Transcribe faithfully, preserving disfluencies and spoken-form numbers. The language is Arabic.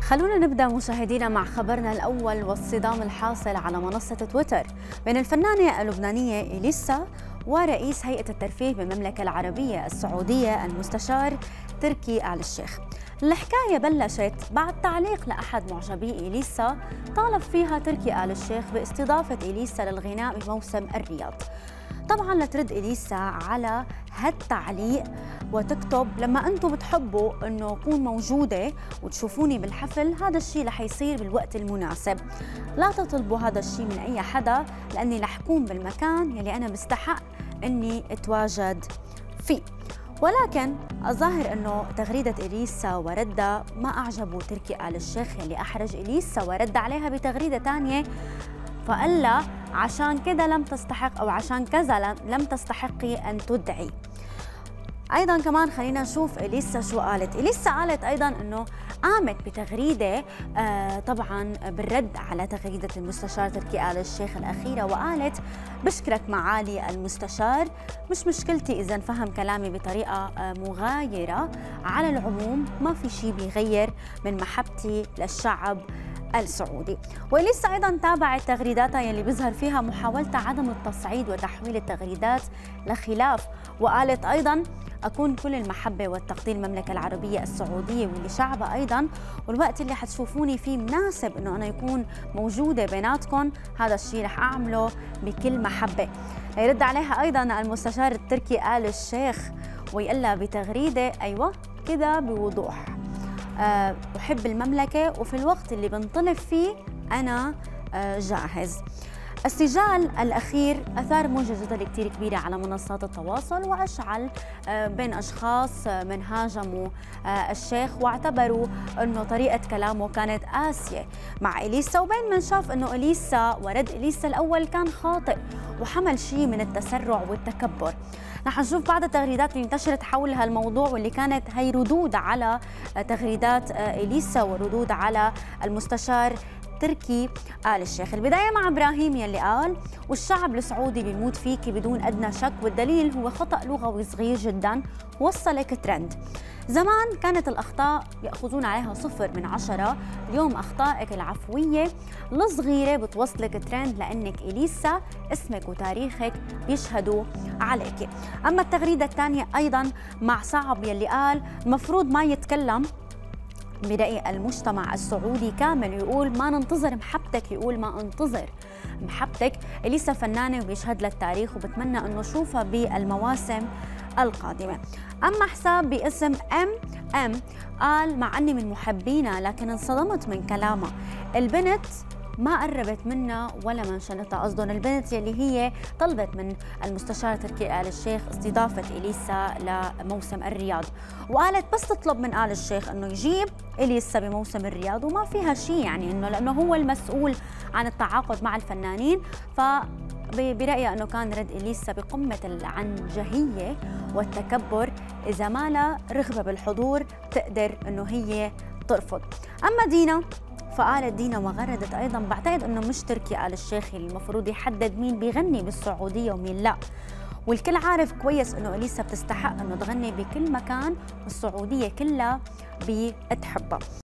خلونا نبدأ مشاهدينا مع خبرنا الأول والصدام الحاصل على منصة تويتر بين الفنانة اللبنانية إليسا ورئيس هيئة الترفيه بالمملكة العربية السعودية المستشار تركي آل الشيخ. الحكاية بلشت بعد تعليق لأحد معجبي إليسا طالب فيها تركي آل الشيخ باستضافة إليسا للغناء بموسم الرياض. طبعا لترد إليسا على هالتعليق وتكتب: لما أنتم بتحبوا أنه أكون موجودة وتشوفوني بالحفل، هذا الشيء رح يصير بالوقت المناسب، لا تطلبوا هذا الشيء من أي حدا، لأني رح أكون بالمكان يلي أنا بستحق أني أتواجد فيه. ولكن الظاهر أنه تغريدة إليسا وردها ما أعجبوا تركي آل الشيخ، يلي أحرج إليسا ورد عليها بتغريدة ثانية فقال لها: عشان كذا لم تستحق أو عشان كذا لم تستحقي أن تدعي. أيضاً كمان خلينا نشوف إليسا شو قالت. إليسا قالت أيضاً أنه قامت بتغريدة آه طبعاً بالرد على تغريدة المستشار تركي آل الشيخ الأخيرة، وقالت: بشكرك معالي المستشار، مش مشكلتي إذا فهم كلامي بطريقة آه مغايرة، على العموم ما في شيء بيغير من محبتي للشعب السعودي. وإليسا أيضاً تابعت تغريداتها يلي بيظهر فيها محاولتها عدم التصعيد وتحويل التغريدات لخلاف، وقالت أيضاً: أكون كل المحبة والتقدير للمملكة العربية السعودية ولشعبها أيضاً، والوقت اللي حتشوفوني فيه مناسب إنه أنا يكون موجودة بيناتكم، هذا الشيء رح أعمله بكل محبة. يرد عليها أيضاً المستشار التركي آل الشيخ ويقول لها بتغريدة: أيوة كده بوضوح، أه أحب المملكة وفي الوقت اللي بنطلب فيه أنا أه جاهز. السجال الأخير أثار موجة جدل كتير كبيرة على منصات التواصل، وأشعل بين أشخاص من هاجموا الشيخ واعتبروا أنه طريقة كلامه كانت قاسية مع إليسا، وبين من شاف أنه إليسا ورد إليسا الأول كان خاطئ وحمل شيء من التسرع والتكبر. رح نشوف بعض التغريدات اللي انتشرت حول هالموضوع، واللي كانت هي ردود على تغريدات إليسا وردود على المستشار تركي آل الشيخ. البداية مع إبراهيم يلي قال: والشعب السعودي بيموت فيكي بدون أدنى شك، والدليل هو خطأ لغوي صغير جدا وصلك ترند. زمان كانت الأخطاء يأخذون عليها صفر من عشرة، اليوم أخطائك العفوية الصغيرة بتوصلك ترند، لأنك إليسا اسمك وتاريخك بيشهدوا عليك. أما التغريدة الثانية أيضا مع صعب يلي قال: مفروض ما يتكلم برأي المجتمع السعودي كامل، يقول ما ننتظر محبتك، يقول ما انتظر محبتك. إليسا فنانة وبيشهد لها التاريخ، وبتمنى أنه نشوفها بالمواسم القادمة. أما حساب باسم ام ام قال: مع أني من محبينا لكن انصدمت من كلامها، البنت ما قربت منا ولا منشنتها، قصدهم البنت يلي هي طلبت من المستشار تركي آل الشيخ استضافة إليسا لموسم الرياض، وقالت بس تطلب من آل الشيخ انه يجيب إليسا بموسم الرياض وما فيها شيء، يعني انه لانه هو المسؤول عن التعاقد مع الفنانين. ف برأيي أنه كان رد إليسا بقمة العنجهية والتكبر، إذا ما لها رغبة بالحضور تقدر أنه هي ترفض. أما دينا فقالت دينا وغردت أيضاً: بعتقد أنه مش تركي آل الشيخ المفروض يحدد مين بيغني بالسعودية ومين لا، والكل عارف كويس أنه إليسا بتستحق أنه تغني بكل مكان والسعودية كلها بتحبها.